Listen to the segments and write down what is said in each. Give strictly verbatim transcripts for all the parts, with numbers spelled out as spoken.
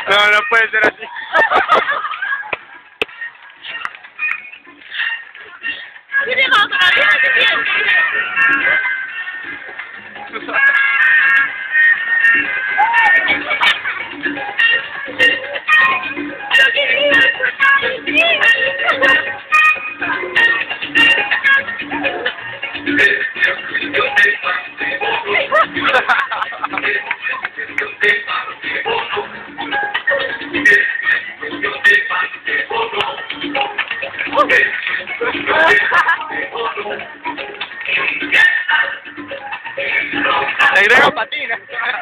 No, no puede ser así. Le agrego patina.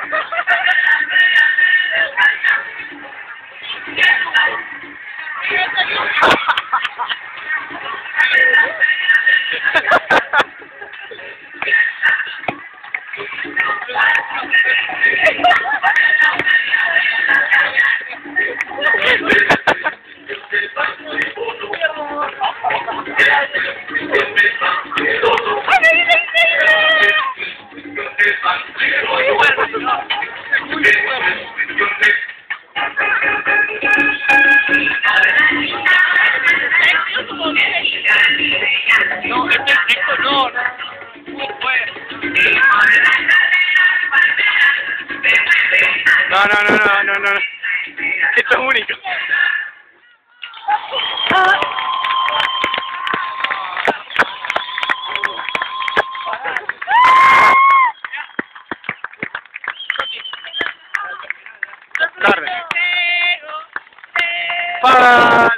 No, esto, esto no, no, no puede. No, no, no, no, no, no. Esto es único. Tarde.